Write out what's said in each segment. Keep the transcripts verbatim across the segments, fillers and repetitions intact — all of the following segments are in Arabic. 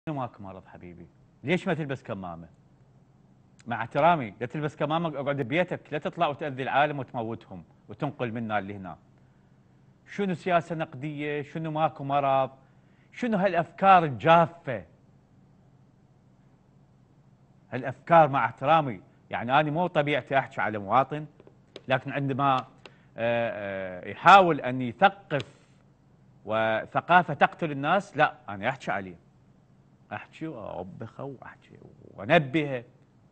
ماكو مرض حبيبي، ليش ما تلبس كمامه؟ مع احترامي لا تلبس كمامه، اقعد ببيتك، لا تطلع وتاذي العالم وتموتهم وتنقل منا لهنا. شنو سياسه نقديه؟ شنو ماكو مرض؟ شنو هالافكار الجافه؟ هالافكار مع احترامي، يعني انا مو طبيعتي احكي على مواطن، لكن عندما يحاول ان يثقف وثقافه تقتل الناس، لا انا احكي عليه، احكي واوبخه واحكي وانبهه.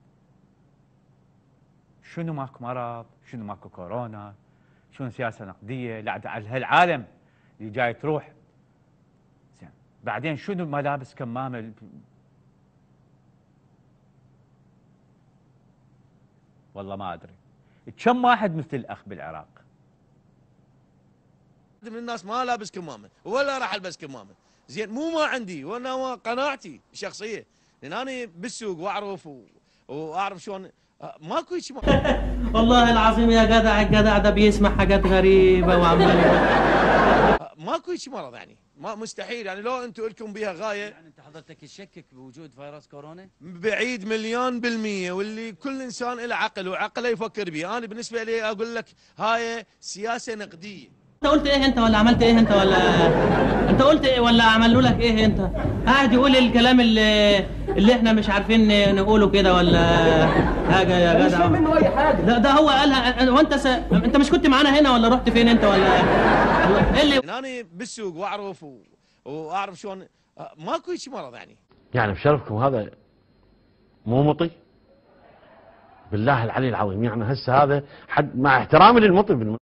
شنو ماكو مرض؟ شنو ماكو كورونا؟ شنو سياسه نقديه؟ لا على هالعالم اللي جاي تروح. زين بعدين شنو ملابس كمامه؟ والله ما ادري. كم واحد مثل الاخ بالعراق؟ من الناس ما لابس كمامه ولا راح البس كمامه. زين مو ما عندي وانا قناعتي الشخصيه، لان انا بالسوق واعرف و... واعرف شلون ماكو شيء. والله العظيم يا جدع، الجدع ده بيسمع حاجات غريبه وعمال ماكو شيء مرض، يعني ما مستحيل، يعني لو انتم لكم بها غايه. يعني انت حضرتك تشكك بوجود فيروس كورونا؟ بعيد مليون بالمية، واللي كل انسان له عقل وعقله يفكر به. انا بالنسبه لي اقول لك هاي سياسه نقديه. انت قلت ايه انت ولا عملت ايه انت ولا انت قلت ايه ولا عملوا لك ايه انت؟ قاعد يقول الكلام اللي اللي احنا مش عارفين نقوله كده ولا حاجه يا جدع. مش منه اي حاجه. لا ده هو قالها. وانت س... انت مش كنت معانا هنا ولا رحت فين انت ولا ايه اللي؟ انا بالسوق واعرف و... واعرف شلون ماكو شيء مرض يعني. يعني بشرفكم هذا مو مطي؟ بالله العلي العظيم، يعني هسه هذا حد مع احترامي للمطي